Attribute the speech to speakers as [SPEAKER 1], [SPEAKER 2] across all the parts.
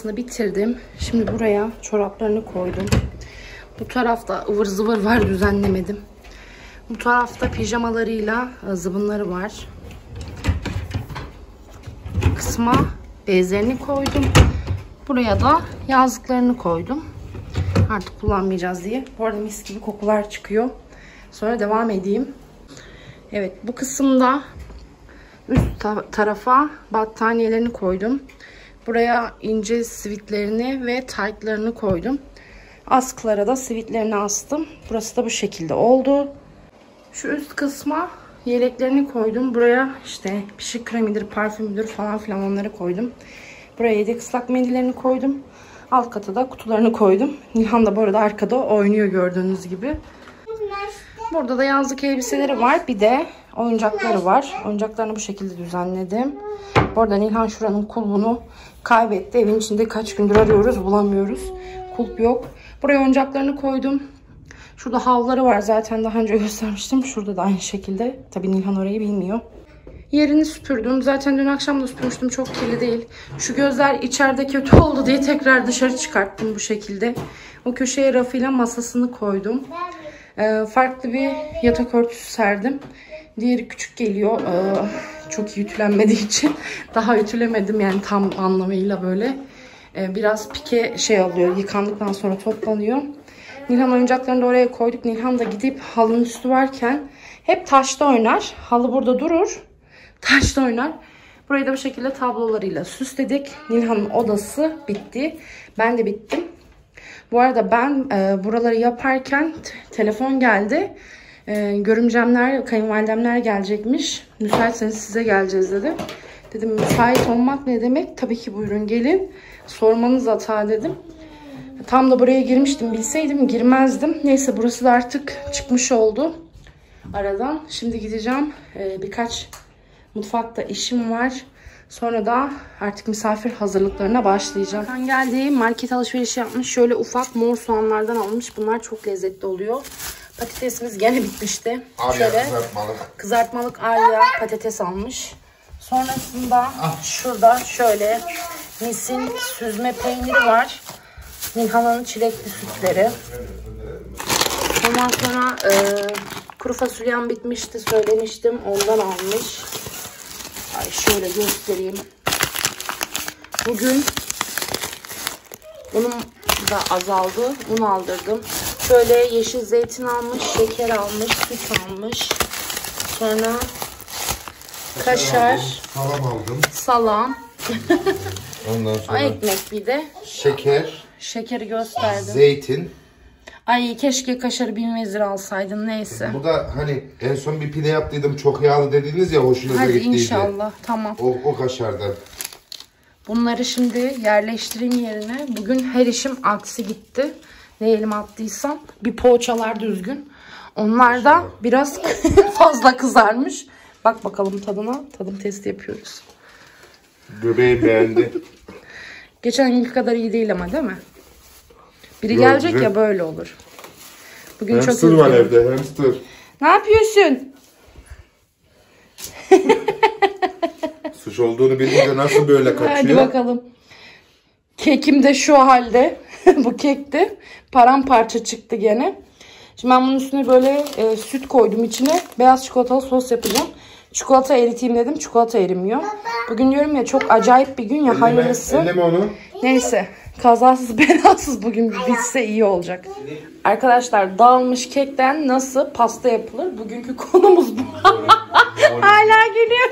[SPEAKER 1] aşamasını bitirdim. Şimdi buraya çoraplarını koydum. Bu tarafta ıvır zıvır var, düzenlemedim. Bu tarafta pijamalarıyla zıbınları var. Bu kısma bezlerini koydum. Buraya da yazlıklarını koydum. Artık kullanmayacağız diye. Bu arada mis gibi kokular çıkıyor. Sonra devam edeyim. Evet, bu kısımda üst tarafa battaniyelerini koydum. Buraya ince sivitlerini ve taytlarını koydum. Askılara da sivitlerini astım. Burası da bu şekilde oldu. Şu üst kısma yeleklerini koydum. Buraya işte pişik kremidir, parfümdür falan filan onları koydum. Buraya yedek ıslak mendillerini koydum. Alt kata da kutularını koydum. Nilhan da bu arada arkada oynuyor gördüğünüz gibi. Burada da yazlık elbiseleri var. Bir de oyuncakları var. Oyuncaklarını bu şekilde düzenledim. Bu arada Nilhan şuranın kulbunu kaybetti. Evin içinde kaç gündür arıyoruz, bulamıyoruz. Kulp yok. Buraya oyuncaklarını koydum. Şurada havluları var. Zaten daha önce göstermiştim. Şurada da aynı şekilde. Tabii Nilhan orayı bilmiyor. Yerini süpürdüm. Zaten dün akşam da süpürmüştüm. Çok kirli değil. Şu gözler içeride kötü oldu diye tekrar dışarı çıkarttım bu şekilde. O köşeye rafıyla masasını koydum. Farklı bir yatak örtüsü serdim. Diğeri küçük geliyor. Çok iyi ütülenmediği için. Daha ütülemedim yani tam anlamıyla böyle. Biraz pike şey alıyor. Yıkandıktan sonra toplanıyor. Nilhan oyuncaklarını da oraya koyduk. Nilhan da gidip halının üstü varken hep taşta oynar. Halı burada durur. Taşta oynar. Burayı da bu şekilde tablolarıyla süsledik. Nilhan'ın odası bitti. Ben de bittim. Bu arada ben buraları yaparken telefon geldi. Görümcemler, kayınvalidemler gelecekmiş. Müsaitseniz size geleceğiz dedi. Dedim müsait olmak ne demek? Tabii ki buyurun gelin. Sormanız hata dedim. Tam da buraya girmiştim. Bilseydim girmezdim. Neyse burası da artık çıkmış oldu aradan. Şimdi gideceğim. Birkaç mutfakta işim var. Sonra da artık misafir hazırlıklarına başlayacağım. Ben geldiğim market alışverişi yapmış. Şöyle ufak mor soğanlardan almış. Bunlar çok lezzetli oluyor. Patatesimiz gene bitmişti. Şöyle kızartmalık Arya patates almış. Sonrasında şurada şöyle Nis'in süzme peyniri var. Nilhan'ın çilekli sütleri. Ondan sonra kuru fasulyem bitmişti, söylemiştim. Ondan almış. Ay şöyle göstereyim. Bugün unum da azaldı. Un aldırdım. Şöyle yeşil zeytin almış, şeker almış, süt almış. Sonra kaşar,
[SPEAKER 2] salam aldım.
[SPEAKER 1] Salam.
[SPEAKER 2] Ondan sonra
[SPEAKER 1] ekmek bir de.
[SPEAKER 2] şeker.
[SPEAKER 1] Şekeri gösterdim.
[SPEAKER 2] Zeytin.
[SPEAKER 1] Ay keşke kaşarı 1000 lira alsaydın, neyse.
[SPEAKER 2] Bu da hani en son bir pide yaptıydım çok yağlı dediniz ya, hoşunuza
[SPEAKER 1] hadi
[SPEAKER 2] gittiydi.
[SPEAKER 1] inşallah, tamam.
[SPEAKER 2] O kaşardan.
[SPEAKER 1] Bunları şimdi yerleştireyim yerine. Bugün her işim aksi gitti. Ne elime attıysam. Bir poğaçalar düzgün. Onlar da biraz fazla kızarmış. Bak bakalım tadına. Tadım testi yapıyoruz.
[SPEAKER 2] Göbeği beğendi.
[SPEAKER 1] Geçen günkü kadar iyi değil ama değil mi? Biri gelecek ya, böyle olur. Bugün
[SPEAKER 2] hamster
[SPEAKER 1] çok
[SPEAKER 2] var evde, hamster.
[SPEAKER 1] Ne yapıyorsun?
[SPEAKER 2] Suç olduğunu bilince nasıl böyle kaçıyor?
[SPEAKER 1] Hadi bakalım. Kekim de şu halde. Bu kekti. Paramparça çıktı gene. Şimdi ben bunun üstüne böyle süt koydum içine. Beyaz çikolatalı sos yapacağım. Çikolata eriteyim dedim. Çikolata erimiyor. Bugün diyorum ya, çok acayip bir gün ya, hayırlısı.
[SPEAKER 2] Elleme onu.
[SPEAKER 1] Neyse. Kazasız belasız bugün bitse iyi olacak. Arkadaşlar, dağılmış kekten nasıl pasta yapılır? Bugünkü konumuz bu. Hala gülüyor.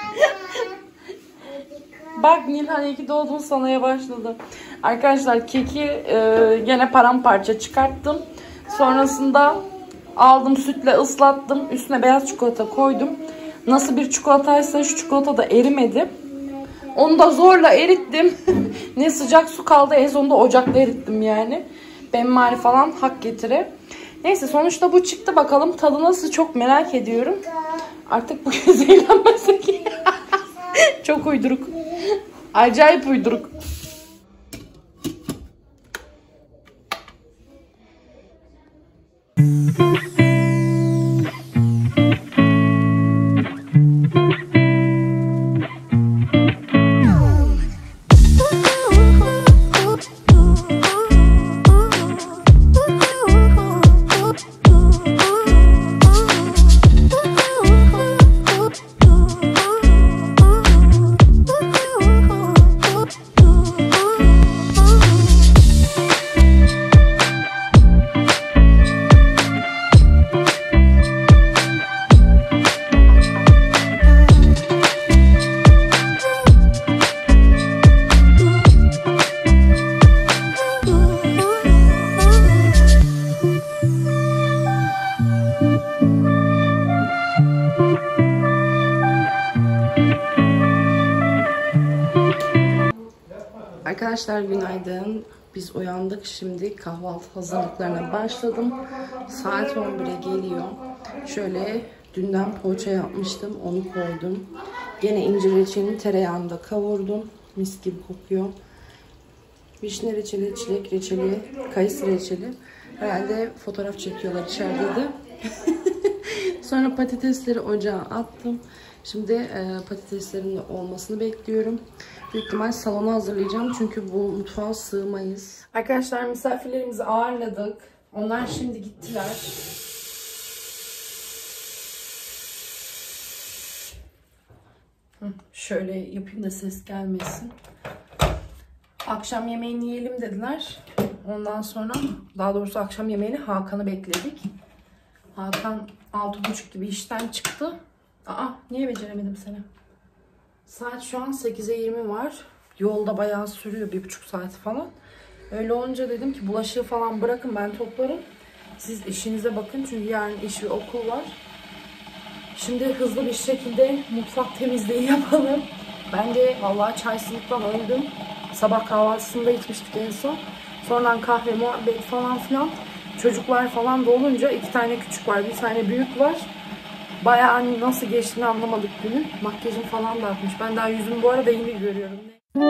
[SPEAKER 1] Bak Nilhan, iyi ki doğdun sanaya başladı. Arkadaşlar keki gene paramparça çıkarttım. Sonrasında aldım, sütle ıslattım. Üstüne beyaz çikolata koydum. Nasıl bir çikolataysa şu çikolata da erimedi. Onu da zorla erittim. Ne sıcak su kaldı, en sonunda ocakta erittim yani. Benmari falan hak getire. Neyse, sonuçta bu çıktı. Bakalım tadı nasıl, çok merak ediyorum. Artık bu zehirlenmesek. Çok uyduruk. Acayip uyduruk. Arkadaşlar günaydın. Biz uyandık. Şimdi kahvaltı hazırlıklarına başladım. Saat 11'e geliyor. Şöyle dünden poğaça yapmıştım. Onu koydum. Gene incir reçelini tereyağında kavurdum. Mis gibi kokuyor. Vişne reçeli, çilek reçeli, kayısı reçeli. Herhalde fotoğraf çekiyorlar içeride. Sonra patatesleri ocağa attım. Şimdi patateslerin de olmasını bekliyorum. Büyük ihtimal salona hazırlayacağım. Çünkü bu mutfağa sığmayız. Arkadaşlar misafirlerimizi ağırladık. Onlar şimdi gittiler. Şöyle yapayım da ses gelmesin. Akşam yemeğini yiyelim dediler. Ondan sonra daha doğrusu akşam yemeğini Hakan'ı bekledik. Hakan 6.30 gibi işten çıktı. Aa, niye beceremedim seni? Saat şu an 8'e 20 var. Yolda bayağı sürüyor, 1,5 saat falan. Öyle olunca dedim ki bulaşığı falan bırakın, ben toplarım. Siz işinize bakın çünkü yarın iş ve okul var. Şimdi hızlı bir şekilde mutfak temizliği yapalım. Ben de vallahi çaysızlıktan öldüm. Sabah kahvaltısında içmiştik en son. Sonradan kahve, muhabbet falan filan. Çocuklar falan da olunca 2 tane küçük var, 1 tane büyük var. Bayağı hani nasıl geçtiğini anlamadık günü. Makyajım falan da atmış. Ben daha yüzümü bu arada yeni görüyorum.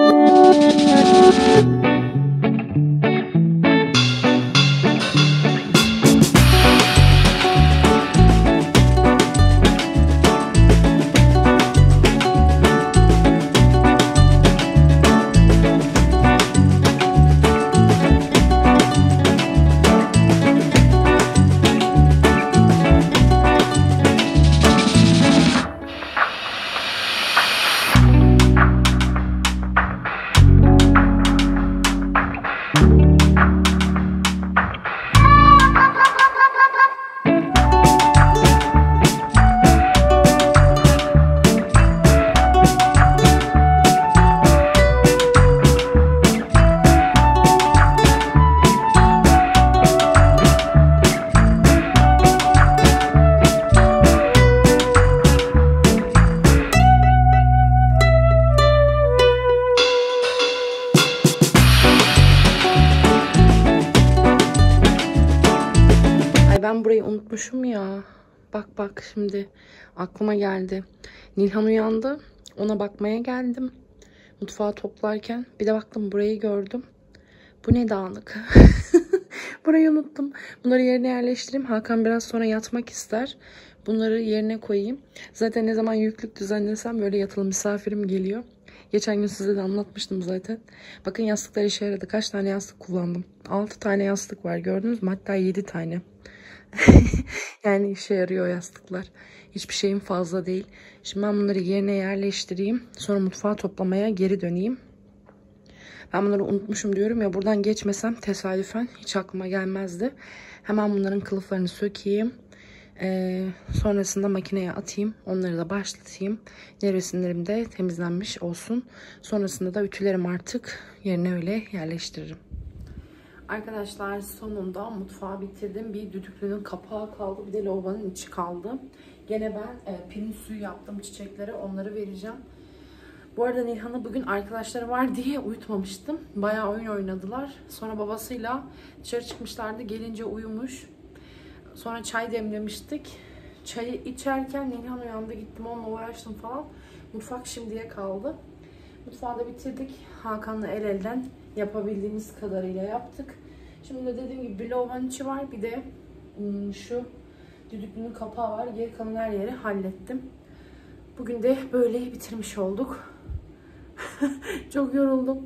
[SPEAKER 1] Ben burayı unutmuşum ya. Bak şimdi aklıma geldi. Nilhan uyandı. Ona bakmaya geldim. Mutfağı toplarken. Bir de baktım burayı gördüm. Bu ne dağınık. Burayı unuttum. Bunları yerine yerleştireyim. Hakan biraz sonra yatmak ister. Bunları yerine koyayım. Zaten ne zaman yüklük düzenlesem böyle yatılı misafirim geliyor. Geçen gün size de anlatmıştım zaten. Bakın yastıklar işe yaradı. Kaç tane yastık kullandım? 6 tane yastık var, gördünüz mü? Hatta 7 tane. Yani işe yarıyor yastıklar. Hiçbir şeyim fazla değil. Şimdi ben bunları yerine yerleştireyim. Sonra mutfağı toplamaya geri döneyim. Ben bunları unutmuşum diyorum ya. Buradan geçmesem tesadüfen hiç aklıma gelmezdi. Hemen bunların kılıflarını sökeyim. Sonrasında makineye atayım. Onları da başlatayım. Nevresimlerim de temizlenmiş olsun. Sonrasında da ütülerim artık yerine öyle yerleştiririm. Arkadaşlar sonunda mutfağı bitirdim. Bir düdüklünün kapağı kaldı. Bir de lavabonun içi kaldı. Gene ben pirinç suyu yaptım çiçeklere. Onları vereceğim. Bu arada Nilhan'ı bugün arkadaşları var diye uyutmamıştım. Bayağı oyun oynadılar. Sonra babasıyla dışarı çıkmışlardı. Gelince uyumuş. Sonra çay demlemiştik. Çayı içerken Nilhan uyandı. Gittim onunla uğraştım falan. Mutfak şimdiye kaldı. Mutfağı da bitirdik. Hakan'la el elden yapabildiğimiz kadarıyla yaptık. Şimdi de dediğim gibi bir lavabonun içi var. Bir de şu düdüklünün kapağı var. Geri kalan her yeri hallettim. Bugün de böyle bitirmiş olduk. Çok yoruldum.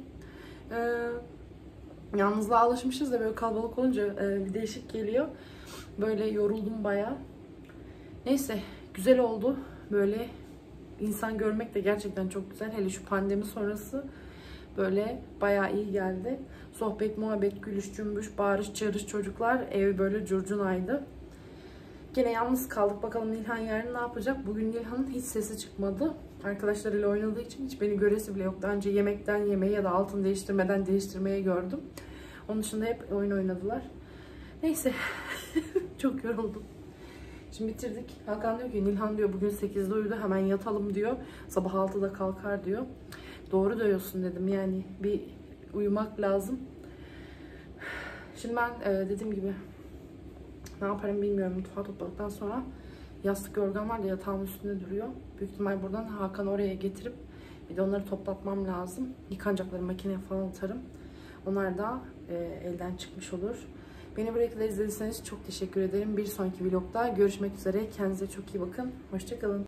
[SPEAKER 1] Yalnızlığa alışmışız da böyle kalabalık olunca bir değişik geliyor. Böyle yoruldum bayağı. Neyse güzel oldu. Böyle insan görmek de gerçekten çok güzel. Hele şu pandemi sonrası böyle bayağı iyi geldi. Sohbet, muhabbet, gülüş, cümbüş, bağırış, çağırış çocuklar. Ev böyle curcunaydı. Gene yalnız kaldık. Bakalım Nilhan yarın ne yapacak? Bugün Nilhan'ın hiç sesi çıkmadı. Arkadaşlarıyla oynadığı için hiç beni göresi bile yoktu. Önce yemekten yemeğe ya da altın değiştirmeden değiştirmeye gördüm. Onun dışında hep oyun oynadılar. Neyse. Çok yoruldum. Şimdi bitirdik. Hakan diyor ki Nilhan diyor bugün 8'de uyudu, hemen yatalım diyor. Sabah 6'da kalkar diyor. Doğru diyorsun dedim, yani bir uyumak lazım. Şimdi ben dediğim gibi ne yaparım bilmiyorum. Mutfağı topladıktan sonra yastık yorgan var da yatağımın üstünde duruyor. Büyük ihtimal buradan Hakan'ı oraya getirip bir de onları toplatmam lazım. Yıkanacakları makineye falan atarım. Onlar da elden çıkmış olur. Beni buraya kadar izlediyseniz çok teşekkür ederim. Bir sonraki vlogda görüşmek üzere. Kendinize çok iyi bakın. Hoşça kalın.